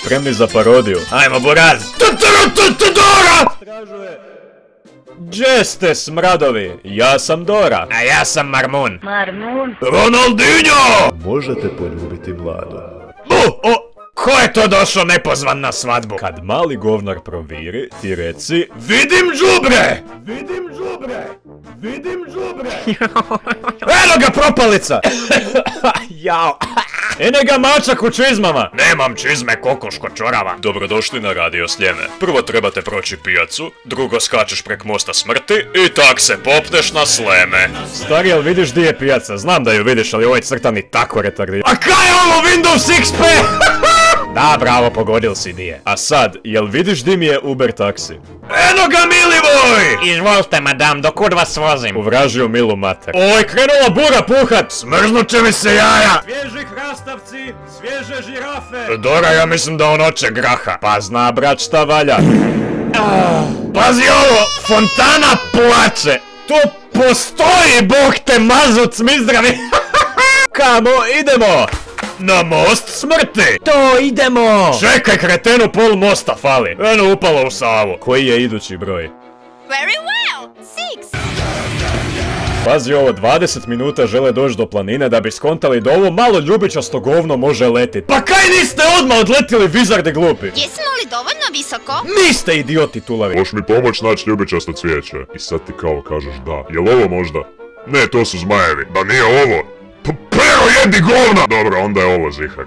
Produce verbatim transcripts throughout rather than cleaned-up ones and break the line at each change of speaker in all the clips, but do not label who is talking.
Spremni za parodiju? Ajmo, buraz! Dora! Stražuje! Gdje ste, smradovi? Ja sam Dora. A ja sam Marmun.
Marmun?
Ronaldinho! Možete poljubiti Vladu. O, o! Ko je to došao nepozvan na svadbu? Kad mali govnar proviri, ti reci: vidim đubre! Vidim đubre! Vidim đubre! Eno ga propalica! Jao! Ene ga mačak u čizmama! Nemam čizme, kokoško čorava. Dobrodošli na Radio Sljeme. Prvo trebate proći pijacu, drugo skačeš prek mosta smrti i tak se popneš na Sleme. Stari, jel vidiš di je pijaca? Znam da ju vidiš, ali ovaj crtani tako retardiran. A kaj je ovo Windows X P? Da, bravo, pogodil si di je. A sad, jel vidiš di mi je Uber taksi? Eno ga, Milivoj! Izvolite, madam, dokud vas vozim? Uvražio Milu mater. Oj, krenula bura puhat! Smrznut će mi se jaja! Svježi hrastavci, svježe žirafe! Dora, ja mislim da on oće graha. Pa zna, brat, šta valja. Pazi ovo, fontana plače! To postoji, bog te mazut smizdravi! Kamo idemo? Na most smrti! To idemo! Čekaj, kretenu, pol mosta fali. Eno upalo u Savu. Koji je idući broj?
Very well! Six!
Pazi ovo, dvadeset minuta žele doći do planine da bi skontali da ovo malo ljubičasto govno može letit. Pa kaj niste odmah odletili, vizarde glupi?
Jesmo li dovoljno visoko?
Niste idioti tulavi!
Možeš mi pomoć naći ljubičasto cvijeće? I sad ti kao kažeš da. Jel ovo možda? Ne, to su zmajevi. Da nije ovo? Pa pero jedi govna! Dobro, onda je ovo Zihar.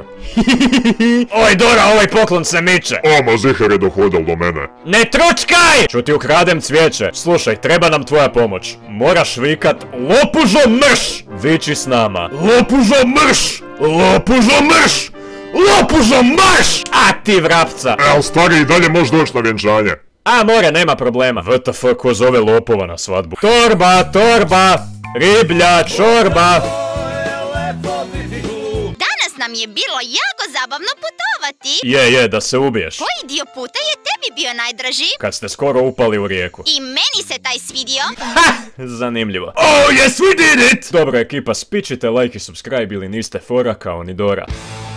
Oj, Dora, ovaj poklon se miče.
Oma, Zihar je dohodal do mene.
Ne tručkaj! Ću ti ukradem cvijeće. Slušaj, treba nam tvoja pomoć. Moraš vikat: lopužo mrš! Viči s nama: lopužo mrš! Lopužo mrš! Lopužo mrš! A ti vrapca!
E, ali stari, i dalje možeš doći na vjenčanje.
A, more, nema problema. W T F, ko zove lopova na svadbu? Torba, torba! Riblja, čorba!
Danas nam je bilo jako zabavno putovati.
Je, je, da se ubiješ.
Koji dio puta je tebi bio najdraži?
Kad ste skoro upali u rijeku.
I meni se taj svidio.
Ha! Zanimljivo. Oh, yes, we did it! Dobro, ekipa, spičite like i subscribe ili niste fora kao ni Dora.